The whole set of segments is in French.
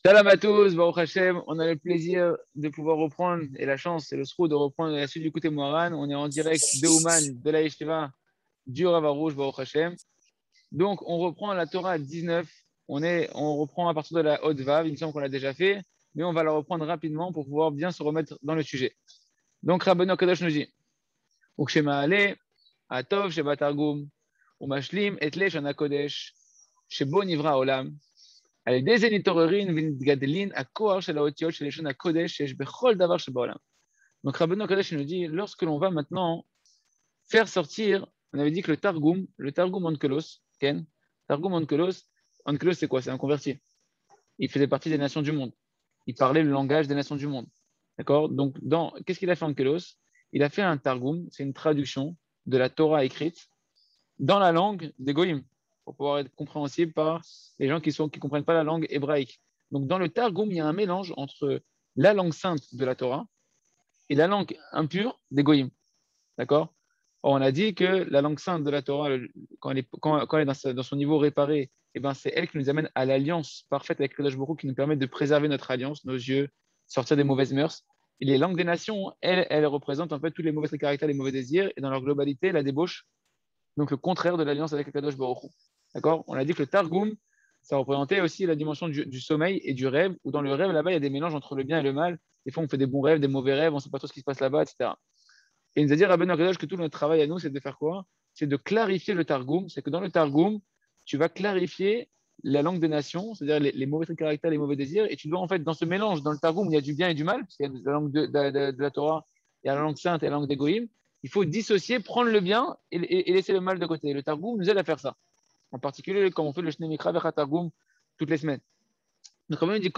Shalom à tous, Baruch Hashem. On a le plaisir de pouvoir reprendre, et la chance et le sroud de reprendre la suite du côté Moharan. On est en direct de Ouman, de la Yeshiva, du Rav Arouche, Baruch Hashem. Donc, on reprend la Torah 19. On reprend à partir de la Haute Vav. Il me semble qu'on l'a déjà fait, mais on va la reprendre rapidement pour pouvoir bien se remettre dans le sujet. Donc, Rabbeinu Kadosh nous dit Ukshema Ale, Atov, Sheba Targum, Umashlim, Etle, Shana Kodesh, Shebo Nivra Olam. על ידי זה נתעוררין ונתגדלין הכוח של האותיות של לשון הקודש שיש בכל דבר שבעולם. Donc Rabbeinu Kadosh nous dit, lorsque l'on va maintenant faire sortir, on avait dit que le Targum Onkelos, Ken, Targum Onkelos, Onkelos c'est quoi? C'est un converti. Il faisait partie des nations du monde. Il parlait le langage des nations du monde. D'accord? Donc, qu'est-ce qu'il a fait Onkelos? Il a fait un Targum, c'est une traduction de la Torah écrite dans la langue des Goïms, pour pouvoir être compréhensible par les gens qui ne comprennent pas la langue hébraïque. Donc, dans le Targum, il y a un mélange entre la langue sainte de la Torah et la langue impure des Goïms. D'accord? Or, on a dit que la langue sainte de la Torah, quand elle est dans son niveau réparé, eh ben, c'est elle qui nous amène à l'alliance parfaite avec Kadosh Baruch Hu, qui nous permet de préserver notre alliance, nos yeux, sortir des mauvaises mœurs. Et les langues des nations, elles représentent en fait tous les mauvais caractères, les mauvais désirs, et dans leur globalité, la débauche, donc le contraire de l'alliance avec Kadosh Baruch Hu. D'accord? On a dit que le Targum, ça représentait aussi la dimension du sommeil et du rêve, où dans le rêve, là-bas, il y a des mélanges entre le bien et le mal. Des fois, on fait des bons rêves, des mauvais rêves, on ne sait pas trop ce qui se passe là-bas, etc. Et il nous a dit, Rabbeinu Akadosh, que tout notre travail à nous, c'est de faire quoi? C'est de clarifier le Targum. C'est que dans le Targum, tu vas clarifier la langue des nations, c'est-à-dire les mauvais traits de caractère, les mauvais désirs, et tu dois en fait, dans ce mélange, dans le Targum, il y a du bien et du mal, parce qu'il y a la langue de la Torah, il y a la langue sainte et la langue des Goïm. Il faut dissocier, prendre le bien et laisser le mal de côté. Le Targum nous aide à faire ça. En particulier, quand on fait le Shnei Mikra vers Targum toutes les semaines. Donc, comme on dit,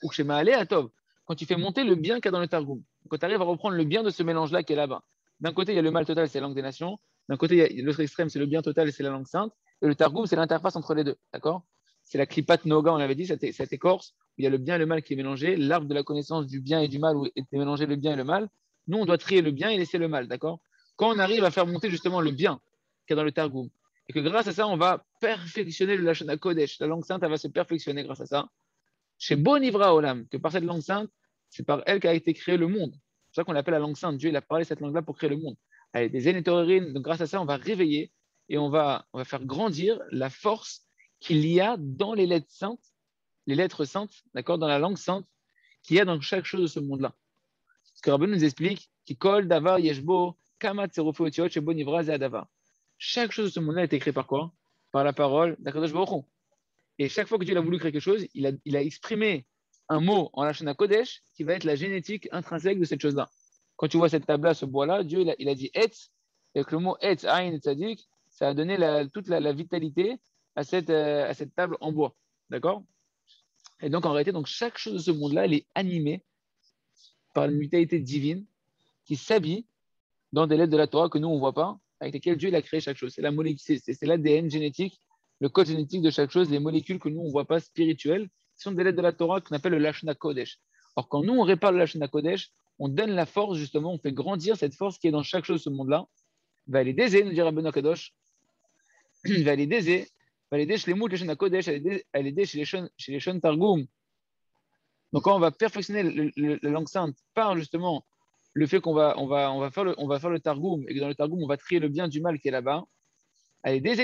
quand tu fais monter le bien qu'il y a dans le Targum, quand tu arrives à reprendre le bien de ce mélange-là qui est là-bas, d'un côté, il y a le mal total, c'est la langue des nations, d'un côté, il y a l'autre extrême, c'est le bien total, c'est la langue sainte, et le Targum, c'est l'interface entre les deux, d'accord? C'est la Klipat Noga, on l'avait dit, cette écorce, où il y a le bien et le mal qui est mélangé, l'arbre de la connaissance du bien et du mal, où est mélangé le bien et le mal. Nous, on doit trier le bien et laisser le mal, d'accord? Quand on arrive à faire monter justement le bien qu'il y a dans le Targum, et que grâce à ça, on va perfectionner le Lashon HaKodesh, la langue sainte, elle va se perfectionner grâce à ça, chez Bonivra Olam, que par cette langue sainte, c'est par elle qu'a été créé le monde. C'est pour ça qu'on l'appelle la langue sainte. Dieu, il a parlé cette langue-là pour créer le monde. Elle est des énétorérines, donc grâce à ça, on va réveiller et on va faire grandir la force qu'il y a dans les lettres saintes, d'accord, dans la langue sainte, qu'il y a dans chaque chose de ce monde-là. Ce que Rabbi nous explique, qui colle davar yeshbo, kamat serofo otiot, chez Bonivra davar. Chaque chose de ce monde-là a été créée par quoi? Par la parole d'Akadosh Baruch Hu. Et chaque fois que Dieu a voulu créer quelque chose, il a exprimé un mot en Lashon Kodesh qui va être la génétique intrinsèque de cette chose-là. Quand tu vois cette table-là, ce bois-là, Dieu il a dit Etz, et avec le mot Etz, Aïn et Tzadik, ça a donné toute la vitalité à cette table en bois. D'accord? Et donc en réalité, donc, chaque chose de ce monde-là, elle est animée par une vitalité divine qui s'habille dans des lettres de la Torah que nous, on ne voit pas, avec lesquelles Dieu il a créé chaque chose. C'est l'ADN génétique, le code génétique de chaque chose, les molécules que nous, on ne voit pas spirituelles, qui sont des lettres de la Torah qu'on appelle le Lashon Kodesh. Or, quand nous, on répare le Lashon Kodesh, on donne la force, justement, on fait grandir cette force qui est dans chaque chose de ce monde-là. Va les désir, nous dit Rabbeinu Kadosh, va les désir, va les désir, les mots de Lashon Kodesh, va les désir chez les Shon Targum. Donc, quand on va perfectionner la langue sainte par, justement, le fait qu'on va faire le Targum, et que dans le Targum, on va trier le bien du mal qui est là-bas. Grâce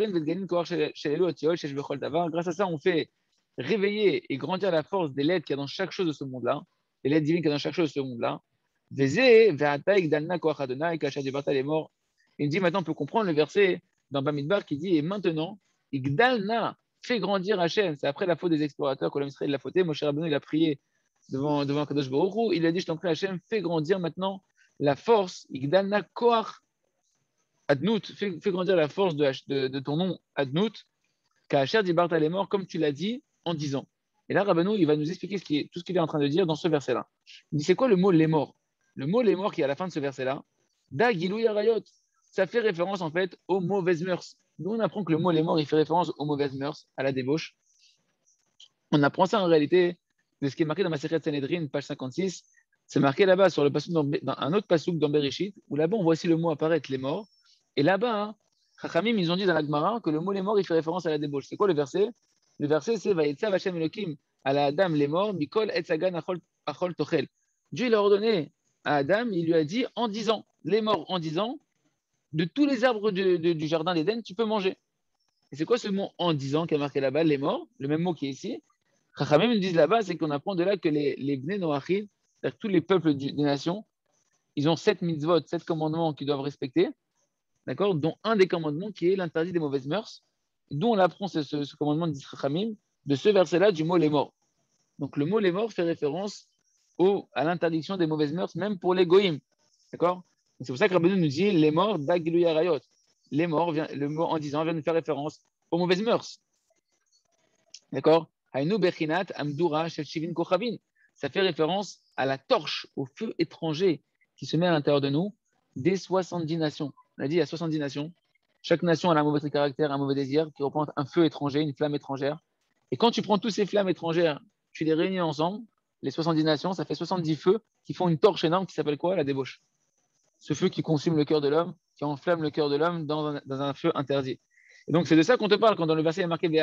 à ça, on fait réveiller et grandir la force des lettres qu'il y a dans chaque chose de ce monde-là, les lettres divines qu'il y a dans chaque chose de ce monde-là. Il dit maintenant, on peut comprendre le verset dans Bamidbar qui dit, et maintenant, Igdalna fait grandir Hachem. C'est après la faute des explorateurs que l'homme Israël l'a fauté. Moshe Rabbeinu, il a prié devant Kadosh Baruch Hu. Il a dit, je t'en prie, Hachem, fais grandir maintenant la force, Igdalna Koach Adnout, fais grandir la force de ton nom Adnout, Kacher dit Bartha les morts, comme tu l'as dit en disant. Et là, Rabbeinu, il va nous expliquer tout ce qu'il est en train de dire dans ce verset-là. Il dit, c'est quoi le mot les morts? Le mot les morts qui est à la fin de ce verset-là, Da Gilou Yarayot, ça fait référence en fait aux mauvaises mœurs. Nous, on apprend que le mot les morts, il fait référence aux mauvaises mœurs, à la débauche. On apprend ça en réalité de ce qui est marqué dans ma série de Sanhedrin, page 56. C'est marqué là-bas sur le passouk dans un autre passouk dans Bereshit, où là-bas, on voit aussi le mot apparaître, les morts. Et là-bas, Chachamim, ils ont dit dans la Gemara que le mot les morts, il fait référence à la débauche. C'est quoi le verset? Le verset, c'est Vayetzav Hashem Elokim à la Adam les morts, Mikol et Sagan Achol Tochel. Dieu il a ordonné à Adam, il lui a dit en 10 ans, les morts en 10 ans, de tous les arbres du jardin d'Éden, tu peux manger. Et c'est quoi ce mot en 10 ans qui a marqué là-bas, les morts, le même mot qui est ici. Chachamim nous disent là-bas, c'est qu'on apprend de là que les Bnei Noachim, c'est-à-dire tous les peuples des nations, ils ont 7 mitzvot, 7 commandements qu'ils doivent respecter, d'accord, dont un des commandements qui est l'interdit des mauvaises mœurs, d'où on apprend ce commandement d'Israchamim, de ce verset-là du mot les morts. Donc le mot les morts fait référence à l'interdiction des mauvaises mœurs, même pour les goïms, d'accord. C'est pour ça que Rabbeinu nous dit les morts d'Agilou Yarayot. Les morts, le mot en disant vient de faire référence aux mauvaises mœurs, d'accord. Hainu Bechinat Amdura Shel Shivin Kochavin. Ça fait référence à la torche, au feu étranger qui se met à l'intérieur de nous des 70 nations. On a dit il y a 70 nations. Chaque nation a un mauvais caractère, un mauvais désir qui représente un feu étranger, une flamme étrangère. Et quand tu prends toutes ces flammes étrangères, tu les réunis ensemble, les 70 nations, ça fait 70 feux qui font une torche énorme qui s'appelle quoi? La débauche. Ce feu qui consume le cœur de l'homme, qui enflamme le cœur de l'homme dans un feu interdit. Et donc c'est de ça qu'on te parle quand dans le verset il est marqué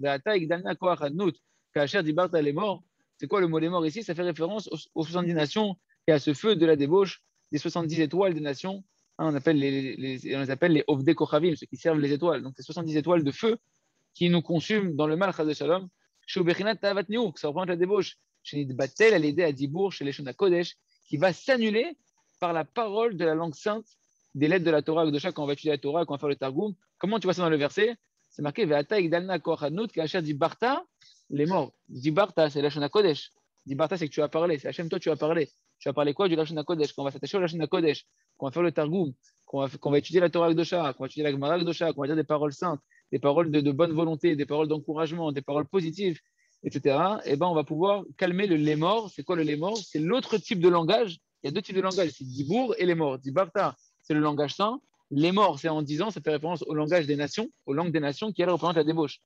les morts. C'est quoi le mot les morts ici? Ça fait référence aux 70 nations et à ce feu de la débauche des 70 étoiles des nations. On les appelle les Ovdei Kochavim, ceux qui servent les étoiles. Donc, c'est 70 étoiles de feu qui nous consument dans le mal, Chaz Shalom. Chez Ubechinat Tavat Niouk, ça représente la débauche. Chez Nidbatel, à l'aider à Dibour, chez les Shona Kodesh, qui va s'annuler par la parole de la langue sainte des lettres de la Torah. De chaque, quand on va étudier la Torah, quand on va faire le Targum, comment tu vois ça dans le verset? C'est marqué Ve'ata Igdalna Koachanut, Kacher Dibarta, les morts. Dibarta, c'est la Shona Kodesh. Dibarta, c'est que tu as parlé. C'est Hachem, toi, tu as parlé. Tu as parlé quoi du Lashon Kodesh? Quand on va s'attacher au Lashon Kodesh, qu'on va faire le Targum, qu'on va étudier la Torah Kedosha, qu'on va étudier la Gemara Kedosha, qu'on va dire des paroles saintes, des paroles de bonne volonté, des paroles d'encouragement, des paroles positives, etc. Et ben on va pouvoir calmer le lémor. C'est quoi le lémor? C'est l'autre type de langage. Il y a deux types de langage, c'est Dibour et lémor. Dibarta, c'est le langage saint. Lémor, c'est en disant, ça fait référence au langage des nations, aux langues des nations qui, elles, représentent la débauche.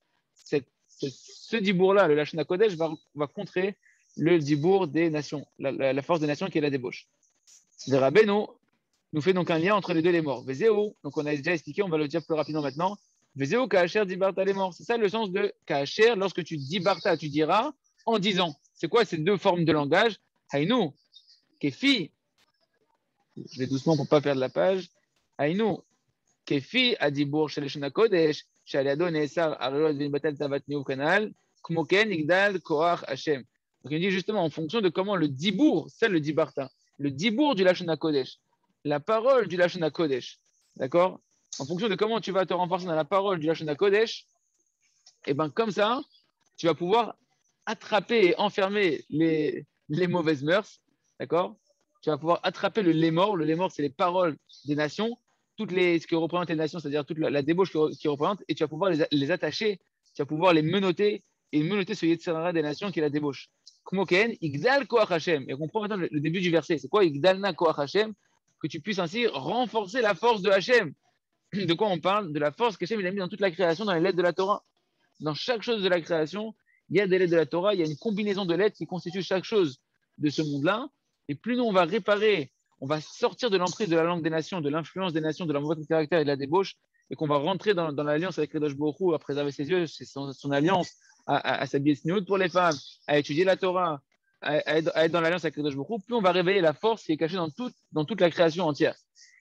Ce Dibour-là, le Lashon Kodesh, va contrer le Dibour des nations, la force des nations qui est la débauche. Le Rabbeinu nous fait donc un lien entre les deux les morts. Vezéo, donc on a déjà expliqué, on va le dire plus rapidement maintenant. Vezéo, Kacher, Dibarta, les morts. C'est ça le sens de Kacher, lorsque tu Dibarta, tu diras en disant. C'est quoi ces deux formes de langage? Haïnu, Kefi, je vais doucement pour ne pas perdre la page. Haïnu, Kefi, Adibour, chez les Shona Kodesh, chez Aliado, Nesar, Ariot, Vinbatel, Tavat, Niou, Kanal, Kmoken, Igdal, Koach, Hashem. Donc il dit justement en fonction de comment le Dibour, c'est le Dibarta, le Dibour du Lashon HaKodesh, la parole du Lashon HaKodesh, d'accord? En fonction de comment tu vas te renforcer dans la parole du Lashon HaKodesh, et bien comme ça, tu vas pouvoir attraper et enfermer les mauvaises mœurs, d'accord? Tu vas pouvoir attraper le lémor. Le lémor, c'est les paroles des nations, ce que représentent les nations, c'est-à-dire toute la débauche qui représente, et tu vas pouvoir les attacher, tu vas pouvoir les menotter, et menotter ce Yetzirara des nations qui est la débauche. Kmoken, Igdal Koach Hashem. Et on comprend maintenant le début du verset. C'est quoi Igdalna Koach Hashem? Que tu puisses ainsi renforcer la force de Hashem. De quoi on parle? De la force qu'Hashem il a mis dans toute la création, dans les lettres de la Torah. Dans chaque chose de la création, il y a des lettres de la Torah, il y a une combinaison de lettres qui constituent chaque chose de ce monde-là. Et plus nous on va réparer, on va sortir de l'emprise de la langue des nations, de l'influence des nations, de la mauvaise caractère et de la débauche, et qu'on va rentrer dans l'alliance avec Kadosh Baruch Hu, à préserver ses yeux, son alliance, à s'habiller sniout pour les femmes, à étudier la Torah, à être dans l'alliance avec Kadosh Baruch Hu, plus on va réveiller la force qui est cachée dans toute la création entière.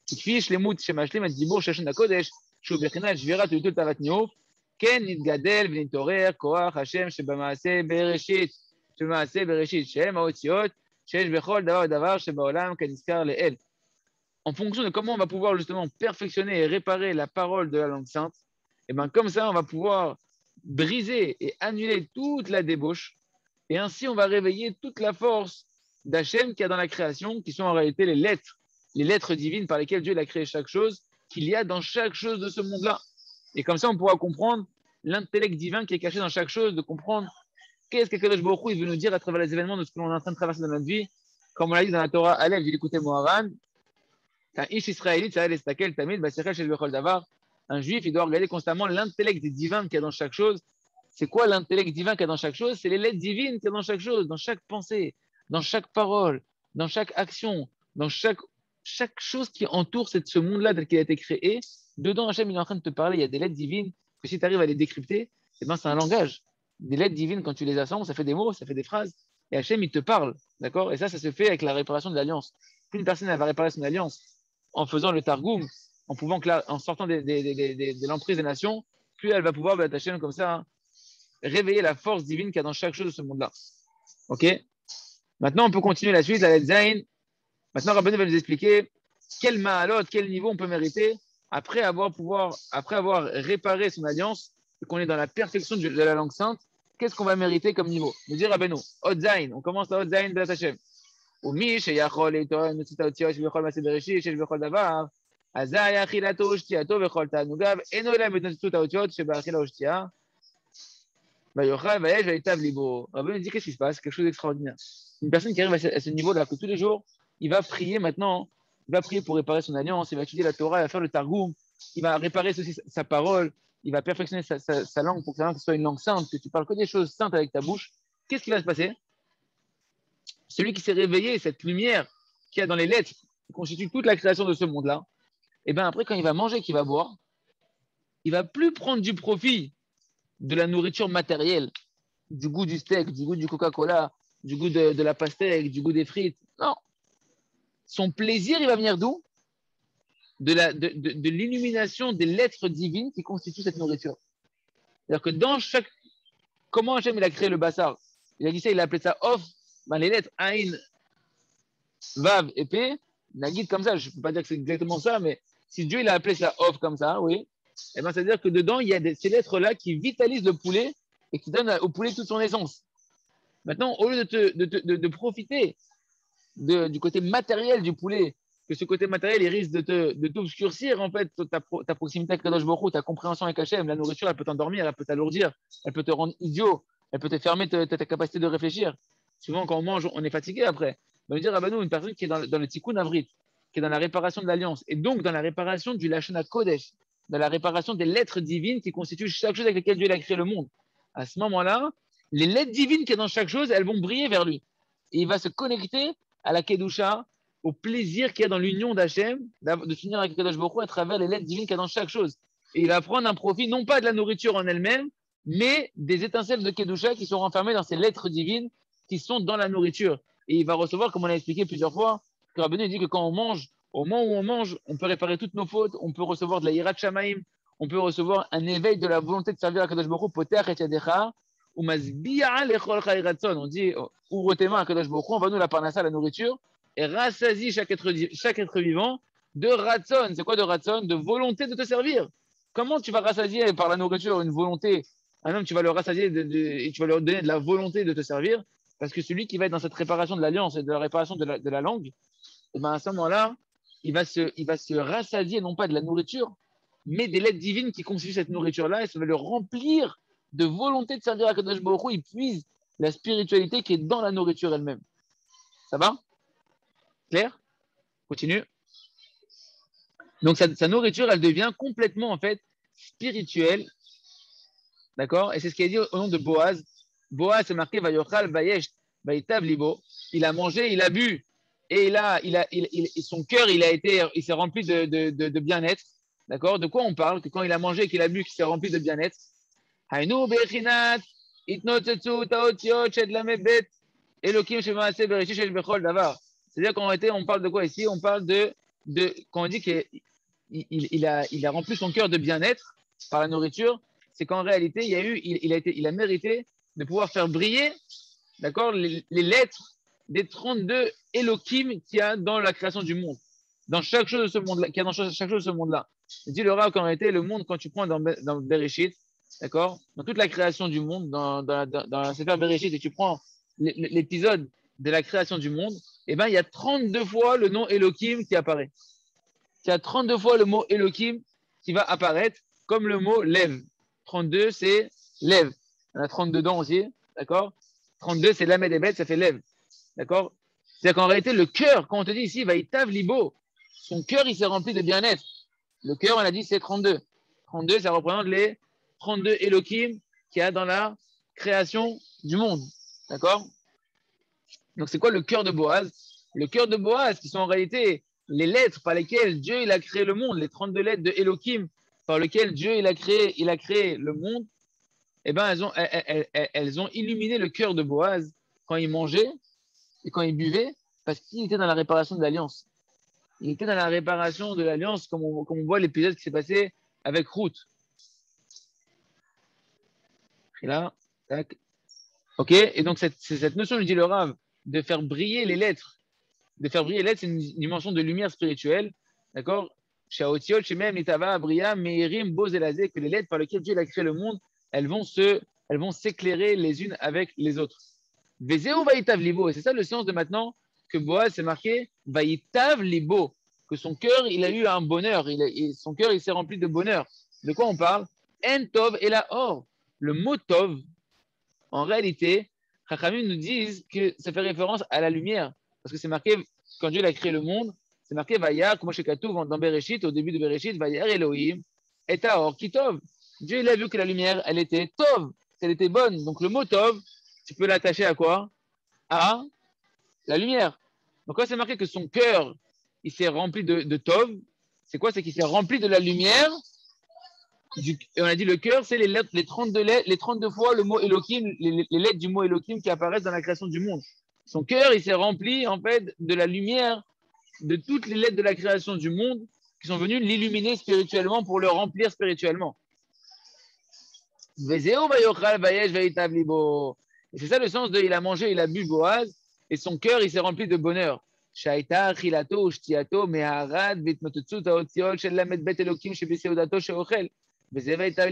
כן נתגדל ונתעורר כוח השם שבמעשה בראשית, שהם האותיות שיש בכל דבר ודבר שבעולם כנזכר לאל. En fonction de comment on va pouvoir justement perfectionner et réparer la parole de la langue sainte, et bien comme ça on va pouvoir briser et annuler toute la débauche, et ainsi on va réveiller toute la force d'Hachem qu'il y a dans la création, qui sont en réalité les lettres divines par lesquelles Dieu a créé chaque chose, qu'il y a dans chaque chose de ce monde-là. Et comme ça, on pourra comprendre l'intellect divin qui est caché dans chaque chose, de comprendre qu'est-ce que Kadosh Baruch Hu veut nous dire à travers les événements de ce que l'on est en train de traverser dans notre vie. Comme on l'a dit dans la Torah, Aleph, j'ai écouté Moharan, un Ish Israélite, ça allait stakel, Tamid, Basirel, Shel Bechol Davar. Un juif, il doit regarder constamment l'intellect divin qu'il y a dans chaque chose. C'est quoi l'intellect divin qu'il y a dans chaque chose? C'est les lettres divines qu'il y a dans chaque chose, dans chaque pensée, dans chaque parole, dans chaque action, dans chaque chose qui entoure ce monde-là tel qu'il a été créé. Dedans, Hachem il est en train de te parler, il y a des lettres divines que si tu arrives à les décrypter, eh ben, c'est un langage. des lettres divines, quand tu les assembles, ça fait des mots, ça fait des phrases. Et Hachem, il te parle. D'accord? Et ça se fait avec la réparation de l'alliance. Plus une personne elle va réparer son alliance en faisant le Targum, en sortant de l'emprise des nations, plus elle va pouvoir, Hachem, comme ça, hein, réveiller la force divine qu'il y a dans chaque chose de ce monde-là. Ok? Maintenant, on peut continuer la suite, la lettre Zayn. Maintenant, Rabbeinu va nous expliquer quel ma'alot, quel niveau on peut mériter après avoir réparé son alliance et qu'on est dans la perfection de la langue sainte. Qu'est-ce qu'on va mériter comme niveau? Nous dit Rabbeinu, Od Zayn, on commence à Od Zayn de Hashem. ומי שיכול לטעון מוציא את האותיות שבכל מעשה בראשית, שיש בכל דבר, אזי אכילתו ושתייתו וכל תענוגיו, אינו אלא בהתנצלות האותיות שבאכילה ושתייה, ויאכל ויש ויטב ליבו. Rabbeinu dit qu'est-ce qui se passe? Quelque chose d'extraordinaire. Une personne qui arrive à ce niveau-là, que tous les jours, il va prier maintenant, il va prier pour réparer son alliance, il va étudier la Torah, il va faire le Targum, il va réparer aussi sa parole, il va perfectionner sa langue pour que sa langue soit une langue sainte, que tu parles que des choses saintes avec ta bouche. Qu'est-ce qui va se passer? Celui qui s'est réveillé, cette lumière qu'il y a dans les lettres, qui constitue toute la création de ce monde-là, et bien après, quand il va manger, qu'il va boire, il va plus prendre du profit de la nourriture matérielle, du goût du steak, du goût du Coca-Cola, du goût de la pastèque, du goût des frites. Non. Son plaisir, il va venir d'où? De l'illumination des lettres divines qui constituent cette nourriture. C'est-à-dire que dans chaque... Comment Hachem il a créé le bassar? Il a dit ça, il a appelé ça off. Ben, les lettres Ain, Vav et P, Nagid comme ça, je ne peux pas dire que c'est exactement ça, mais si Dieu il a appelé ça off comme ça, oui, eh ben, c'est-à-dire que dedans, il y a ces lettres-là qui vitalisent le poulet et qui donnent au poulet toute son essence. Maintenant, au lieu de profiter du côté matériel du poulet, que ce côté matériel il risque de t'obscurcir en fait ta proximité avec Kadosh Baruch Hu, ta compréhension avec Hachem, la nourriture elle peut t'endormir, elle peut t'alourdir, elle peut te rendre idiot, elle peut te fermer ta capacité de réfléchir. Souvent quand on mange, on est fatigué après. On veut dire Rabbanou, une personne qui est dans le tikkun avrit, qui est dans la réparation de l'alliance, et donc dans la réparation du Lashon HaKodesh, dans la réparation des lettres divines qui constituent chaque chose avec laquelle Dieu a créé le monde. À ce moment-là, les lettres divines qui sont dans chaque chose, elles vont briller vers lui. Et il va se connecter à la Kedusha, au plaisir qu'il y a dans l'union d'Hachem, de s'unir avec Kadosh Baruch Hu à travers les lettres divines qu'il y a dans chaque chose. Et il va prendre un profit, non pas de la nourriture en elle-même, mais des étincelles de Kedusha qui sont renfermées dans ces lettres divines qui sont dans la nourriture. Et il va recevoir, comme on l'a expliqué plusieurs fois, que Rabbeinu dit que quand on mange, au moment où on mange, on peut réparer toutes nos fautes, on peut recevoir de la Yirat Shamaim, on peut recevoir un éveil de la volonté de servir à Kadosh Baruch Hu, Poter et Yadecha, ou Masbi'a lechol chai ratson. On dit, ouvre tes mains à Kadosh Baruch Hu, on va nous la parnassa, la nourriture, et rassasie chaque être vivant de ratson. C'est quoi de ratson? De volonté de te servir. Comment tu vas rassasier par la nourriture une volonté? Un homme, tu vas le rassasier et tu vas lui donner de la volonté de te servir. Parce que celui qui va être dans cette réparation de l'alliance et de la réparation de la langue, et ben à ce moment-là, il va se rassasier non pas de la nourriture, mais des lettres divines qui constituent cette nourriture-là, et ça va le remplir de volonté de servir à Kadosh Baruch Hu. Il puise la spiritualité qui est dans la nourriture elle-même. Ça va? Clair? Continue. Donc sa nourriture, elle devient complètement en fait spirituelle. D'accord? Et c'est ce qu'il a dit au nom de Boaz. Boaz, c'est marqué Vayochal, Vayesh, Vaïtav Libo. Il a mangé, il a bu. Et son cœur, il s'est rempli de bien-être. D'accord? De quoi on parle? Que quand il a mangé et qu'il a bu, qu'il s'est rempli de bien-être. Hainu Bechinat, Itnotzetsu, Taotiot, Shedlamebet, Elokim, Shemaase, Bereshit, Shel Bechol, Davar. C'est-à-dire qu'en réalité, on parle de quoi ici? On parle quand on dit qu'il a rempli son cœur de bien-être par la nourriture, c'est qu'en réalité, il a mérité de pouvoir faire briller, d'accord, les lettres des 32 Elohim qu'il y a dans la création du monde, dans chaque chose de ce monde-là, qu'il y a dans chaque chose de ce monde-là. Il dit le Rav qu'en réalité, le monde, quand tu prends dans Bereshit, d'accord, dans toute la création du monde, dans la Sefer Bereshit, et tu prends l'épisode de la création du monde, eh ben, il y a 32 fois le nom Elohim qui apparaît. Il y a 32 fois le mot Elohim qui va apparaître comme le mot lève. 32, c'est lève. On a 32 dents aussi, d'accord? 32, c'est lamed et bête, ça fait lève. D'accord? C'est-à-dire qu'en réalité, le cœur, quand on te dit ici, Vaïtav Libo, son cœur, il s'est rempli de bien-être. Le cœur, on a dit, c'est 32. 32, ça représente les 32 Elohim qu'il y a dans la création du monde. D'accord? Donc, c'est quoi le cœur de Boaz? Le cœur de Boaz, qui sont en réalité les lettres par lesquelles Dieu il a créé le monde, les 32 lettres de Elohim par lesquelles Dieu il a créé le monde. eh ben, elles ont illuminé le cœur de Boaz quand il mangeait et quand il buvait, parce qu'il était dans la réparation de l'alliance. Il était dans la réparation de l'alliance, comme on voit l'épisode qui s'est passé avec Ruth. Et là, tac. Ok, et donc cette notion, je dis le Rav, de faire briller les lettres. De faire briller les lettres, c'est une dimension de lumière spirituelle. D'accord. Chez Aotiot, chez même Nitava, Abriam, Mehirim, Boz et Lazé, que les lettres par lesquelles Dieu a créé le monde, elles vont s'éclairer les unes avec les autres. Vezeu Vaïtav Libo. Et c'est ça le sens de maintenant que Boaz s'est marqué Vaïtav Libo. Que son cœur, il a eu un bonheur. Son cœur, il s'est rempli de bonheur. De quoi on parle? En Tov et la Or. Le mot Tov, en réalité, Chachamim nous disent que ça fait référence à la lumière. Parce que c'est marqué, quand Dieu a créé le monde, c'est marqué Vayar, comme chez Katou, dans Bereshit, au début de Bereshit, Vayar Elohim, et Taor qui Tov. Dieu, il a vu que la lumière, elle était Tov, qu'elle était bonne. Donc le mot Tov, tu peux l'attacher à quoi? À la lumière. Donc quand c'est marqué que son cœur, il s'est rempli de Tov, c'est quoi? C'est qu'il s'est rempli de la lumière. Et on a dit le cœur, c'est les lettres, les 32 fois le mot Elohim, les lettres du mot Elohim qui apparaissent dans la création du monde. Son cœur, il s'est rempli en fait de la lumière de toutes les lettres de la création du monde qui sont venues l'illuminer spirituellement pour le remplir spirituellement. Et c'est ça le sens de il a mangé, il a bu Boaz, et son cœur, il s'est rempli de bonheur. Shaita, Chilato, Ushtiato, Meharad, Vitmotutsu, Taotiol, Shelamet, Bet Elohim, Shebeseodato, Sheochel. Il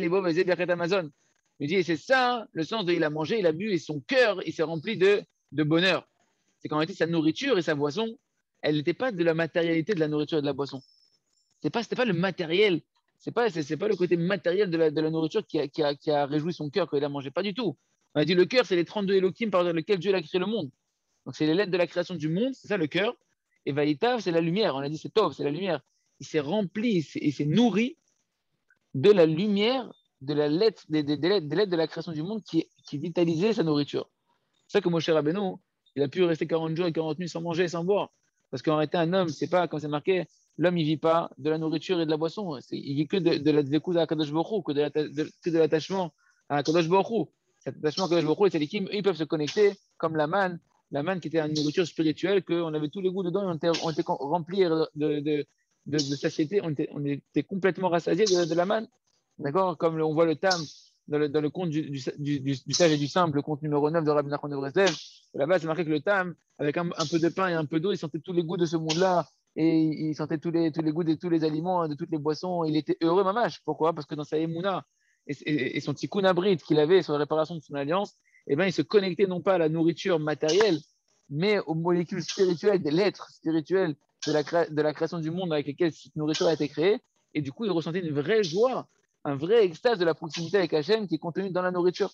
dit, et c'est ça le sens de il a mangé, il a bu, et son cœur, il s'est rempli de bonheur. C'est qu'en réalité, sa nourriture et sa boisson, elle n'était pas de la matérialité de la nourriture et de la boisson. C'était pas le matériel, c'est pas le côté matériel de la nourriture qui a réjoui son cœur quand il a mangé. Pas du tout. On a dit le cœur, c'est les 32 Elohim par lesquels Dieu a créé le monde. Donc c'est les lettres de la création du monde, c'est ça le cœur. Et Vaïtav, c'est la lumière. On a dit c'est Tov, c'est la lumière. Il s'est rempli, il s'est nourri de la lumière de la lettre, des lettres de la création du monde qui vitalisait sa nourriture. C'est ça que Moshe Rabbeinu, il a pu rester 40 jours et 40 nuits sans manger et sans boire. Parce qu'en réalité, un homme, c'est pas, comme c'est marqué, l'homme, il vit pas de la nourriture et de la boisson. Il vit que de la dvekouz à Kadosh Baruch Hu, que de l'attachement à Kadosh Baruch Hu. Cet attachement à Kadosh Baruch Hu, les tzadikim, ils peuvent se connecter comme la manne qui était une nourriture spirituelle, qu'on avait tous les goûts dedans et on était remplis de satiété, on était complètement rassasiés de la manne. D'accord. Comme on voit le tam dans le conte du sage et du simple, le conte numéro 9 de Rabbi Nachman de Breslev. Là-bas, c'est marqué que le tam, avec un peu de pain et un peu d'eau, il sentait tous les goûts de ce monde-là. Et il sentait tous les goûts de tous les aliments, de toutes les boissons. Il était heureux, mamash. Pourquoi? Parce que dans sa émouna et son tikkun abrit qu'il avait sur la réparation de son alliance, eh ben, il se connectait non pas à la nourriture matérielle, mais aux molécules spirituelles, des lettres spirituelles de la création du monde avec lesquelles cette nourriture a été créée. Et du coup, il ressentait une vraie joie, un vrai extase de la proximité avec Hachem qui est contenu dans la nourriture.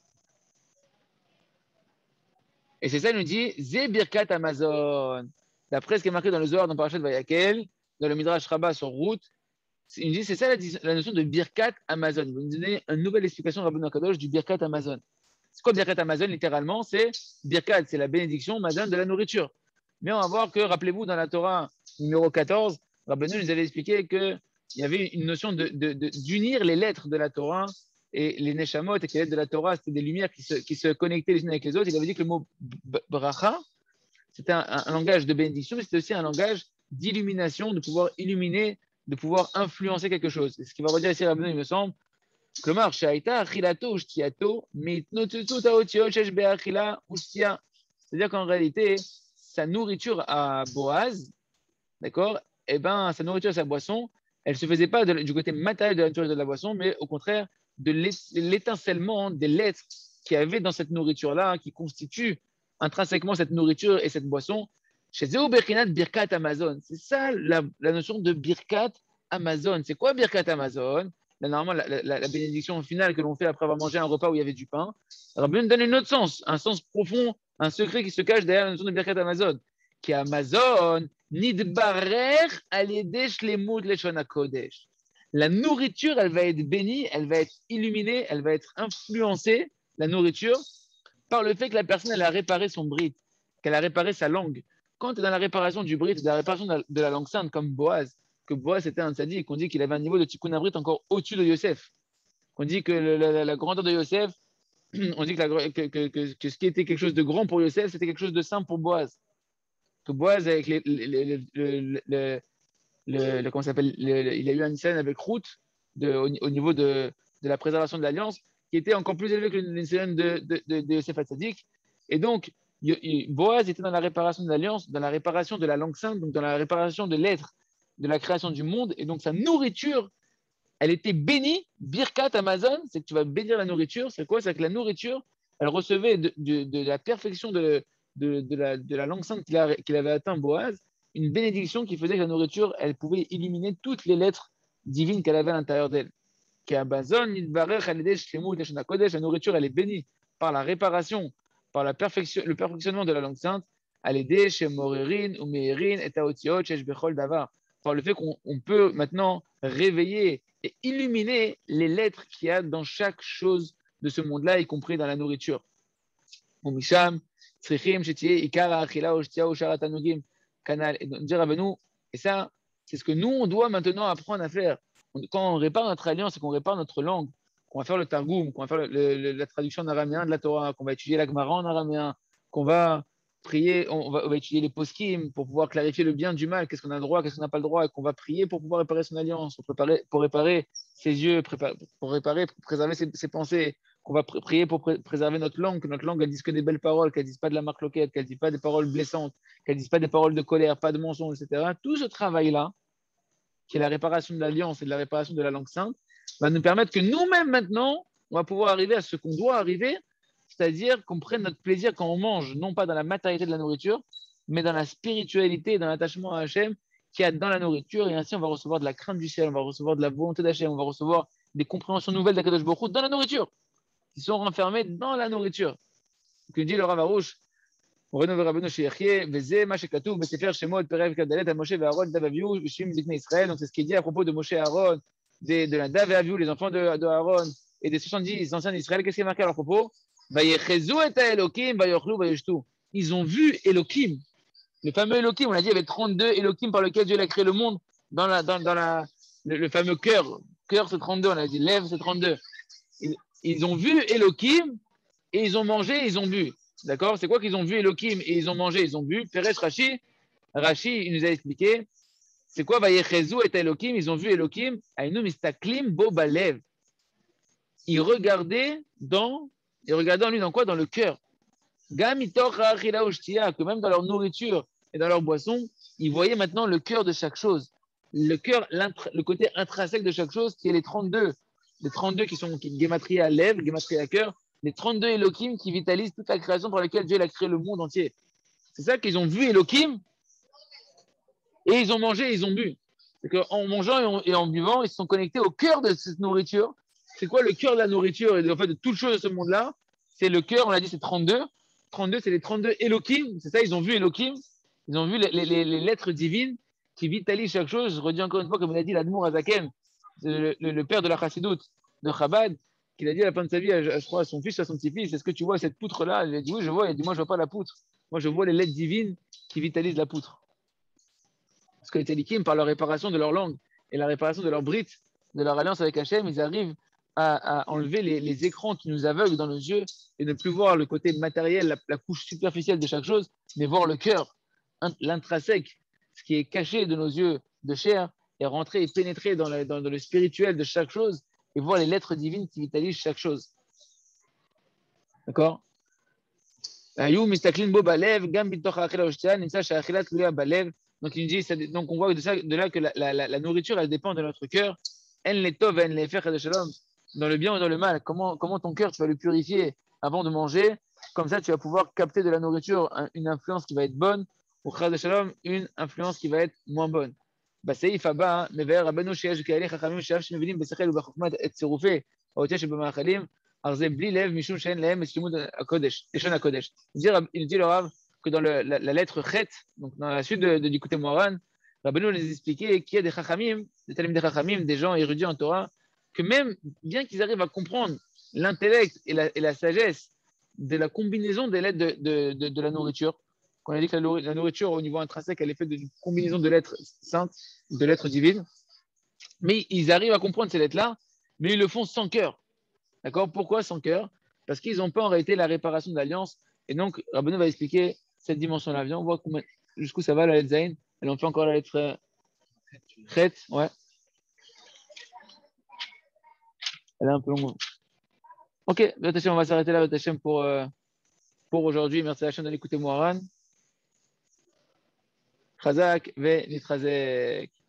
Et c'est ça, il nous dit Zé Birkat Amazon. D'après ce qui est marqué dans le Zohar, dans Parashat Vayakel, dans le Midrash Rabbah sur route, il nous dit c'est ça la notion de Birkat Amazon. Il va nous donner une nouvelle explication, Rabbi Nakadosh, du Birkat Amazon. C'est quoi Birkat Amazon littéralement? C'est Birkat, c'est la bénédiction, Amazon de la nourriture. Mais on va voir que, rappelez-vous, dans la Torah numéro 14, Rabbi nous avait expliqué qu'il y avait une notion d'unir les lettres de la Torah et les Neshamot, et que les lettres de la Torah, c'était des lumières qui se connectaient les unes avec les autres. Il avait dit que le mot bracha, c'était un langage de bénédiction, mais c'était aussi un langage d'illumination, de pouvoir illuminer, de pouvoir influencer quelque chose. C'est ce qui va redire ici Rabbi, il me semble. כלומר, שהייתה אכילתו ושתייתו מהתנוצצות האותיות שיש באכילה ושתייה. C'est-à-dire qu'en réalité, sa nourriture à Boaz, d'accord, eh ben, sa nourriture, sa boisson, elle ne se faisait pas du côté matériel de la nourriture de la boisson, mais au contraire de l'étincellement des lettres qu'il y avait dans cette nourriture-là, qui constitue intrinsèquement cette nourriture et cette boisson. Chez Zéou Berkinat Birkat Amazon. C'est ça la notion de Birkat Amazon. C'est quoi Birkat Amazon? Normalement, la bénédiction finale que l'on fait après avoir mangé un repas où il y avait du pain. Rabbi nous donne un autre sens, un sens profond, un secret qui se cache derrière la notion de Birkat Amazon. Qui est Amazon, Nidbarer al-Yedeh Shlemut Leshon HaKodesh. La nourriture, elle va être bénie, elle va être illuminée, elle va être influencée, la nourriture, par le fait que la personne, elle a réparé son brit, qu'elle a réparé sa langue. Quand tu es dans la réparation du brit, de la réparation de la langue sainte, comme Boaz, que Boaz était un tzaddik, qu'on dit qu'il avait un niveau de tikkun abrit encore au-dessus de Yosef. On dit que la grandeur de Yosef, on dit que ce qui était quelque chose de grand pour Yosef, c'était quelque chose de simple pour Boaz. Que Boaz, avec comment ça s'appelle, il a eu une scène avec Ruth au niveau de la préservation de l'alliance qui était encore plus élevée que une scène de Yosef Hatzadik. Et donc, Boaz était dans la réparation de l'alliance, dans la réparation de la langue sainte, donc dans la réparation de l'être, de la création du monde. Et donc, sa nourriture, elle était bénie. Birkat Amazon, c'est que tu vas bénir la nourriture. C'est quoi? C'est que la nourriture, elle recevait de la perfection de la langue sainte qu'il avait atteint Boaz, une bénédiction qui faisait que la nourriture, elle pouvait éliminer toutes les lettres divines qu'elle avait à l'intérieur d'elle. La nourriture, elle est bénie par la réparation, par le perfectionnement de la langue sainte, par le fait qu'on peut maintenant réveiller et illuminer les lettres qu'il y a dans chaque chose de ce monde-là, y compris dans la nourriture. Et ça, c'est ce que nous, on doit maintenant apprendre à faire. Quand on répare notre alliance et qu'on répare notre langue, qu'on va faire le Targum, qu'on va faire la traduction en araméen de la Torah, qu'on va étudier la Gemara en araméen, qu'on va prier, on va étudier les poskim pour pouvoir clarifier le bien du mal, qu'est-ce qu'on a le droit, qu'est-ce qu'on n'a pas le droit, et qu'on va prier pour pouvoir réparer son alliance, pour réparer ses yeux, pour préserver ses pensées, qu'on va prier pour préserver notre langue, que notre langue elle dise que des belles paroles, qu'elle dise pas de la marloquette, qu'elle dise pas des paroles blessantes, qu'elle dise pas des paroles de colère, pas de mensonges, etc. Tout ce travail-là, qui est la réparation de l'alliance et de la réparation de la langue sainte, va nous permettre que nous-mêmes maintenant, on va pouvoir arriver à ce qu'on doit arriver, c'est-à-dire qu'on prenne notre plaisir quand on mange, non pas dans la matérialité de la nourriture, mais dans la spiritualité et dans l'attachement à Hachem qu'il y a dans la nourriture. Et ainsi, on va recevoir de la crainte du ciel, on va recevoir de la volonté d'Hachem, on va recevoir des compréhensions nouvelles d'Akadosh Baruch Hu dans la nourriture, qui sont renfermées dans la nourriture. Que dit le Rav Arush, donc c'est ce qui est dit à propos de Moshe et Aaron, de Nadav et Avihu, les enfants de Aaron, et des 70 anciens d'Israël. Qu'est-ce qui est marqué à leur propos? Ils ont vu Elohim, le fameux Elohim. On a dit il y avait 32 Elohim par lesquels Dieu a créé le monde dans le fameux cœur. Cœur, c'est 32, on a dit lèvres, c'est 32. Ils ont vu Elohim et ils ont mangé, ils ont bu. D'accord? C'est quoi qu'ils ont vu Elohim et ils ont mangé, ils ont bu? Peresh Rashi, il nous a expliqué. C'est quoi Vayechezu et Elohim? Ils ont vu Elohim. Aïnou mistaklim bo balev. Ils regardaient en lui dans quoi? Dans le cœur. Gam itoch ha'achila ushtia, que même dans leur nourriture et dans leur boisson, ils voyaient maintenant le cœur de chaque chose. Le cœur, le côté intrinsèque de chaque chose, qui est les 32. Les 32 qui sont gématria à lèvres, gématria à cœur. Les 32 Elohim qui vitalisent toute la création par laquelle Dieu a créé le monde entier. C'est ça qu'ils ont vu Elohim et ils ont mangé et ils ont bu. C'est qu'en mangeant et en buvant, ils se sont connectés au cœur de cette nourriture. C'est quoi le cœur de la nourriture et en fait de toute chose de ce monde-là? C'est le cœur, on l'a dit, c'est 32. 32, c'est les 32 Elohim. C'est ça, ils ont vu Elohim. Ils ont vu les lettres divines qui vitalisent chaque chose. Je redis encore une fois, comme il a dit l'Admour Azaken, le père de la Chassidoute de Chabad, qu'il a dit à la fin de sa vie, je crois, à son fils, à son petit-fils, est-ce que tu vois cette poutre-là? Il a dit, oui, je vois. Il a dit, moi, je ne vois pas la poutre. Moi, je vois les lettres divines qui vitalisent la poutre. Parce que les Télikim, par leur réparation de leur langue et la réparation de leur brite, de leur alliance avec Hachem, ils arrivent à enlever les écrans qui nous aveuglent dans nos yeux et ne plus voir le côté matériel, la couche superficielle de chaque chose, mais voir le cœur, l'intrinsèque, ce qui est caché de nos yeux de chair, et rentrer et pénétrer dans le spirituel de chaque chose et voir les lettres divines qui vitalisent chaque chose. D'accord? Donc il donc on voit de là que la nourriture, elle dépend de notre cœur. Dans le bien ou dans le mal. Comment ton cœur, tu vas le purifier avant de manger. Comme ça, tu vas pouvoir capter de la nourriture une influence qui va être bonne, ou une influence qui va être moins bonne. בסעיף הבא מבאר רבנו שיש כאלה חכמים שאף שמבינים בשכל ובחוכמה את צירופי האותיות שבמאכלים, אך זה בלי לב משום שאין להם את לימוד הקודש, לשון הקודש. Il dit le Rav que dans la lettre Chet, donc dans la suite du côté Moran, Rabbeinu nous expliquait qu'il y a des chachamim, des talim des chachamim, des gens érudits en Torah, que même bien qu'ils arrivent à comprendre l'intellect et la sagesse de la combinaison des lettres de la nourriture, on a dit que la nourriture au niveau intrinsèque, elle est faite d'une combinaison de lettres saintes, de lettres divines. Mais ils arrivent à comprendre ces lettres-là, mais ils le font sans cœur. D'accord? Pourquoi sans cœur? Parce qu'ils n'ont pas en réalité la réparation de l'alliance. Et donc, Rabbeinu va expliquer cette dimension-là. Viens, on voit jusqu'où ça va, la lettre Zayn. Elle en fait encore la lettre Chet. Ouais, elle est un peu longue. Ok, on va s'arrêter là, pour aujourd'hui. Merci à la chaîne d'aller écouter Moharan. Chazak ve Nitrazek.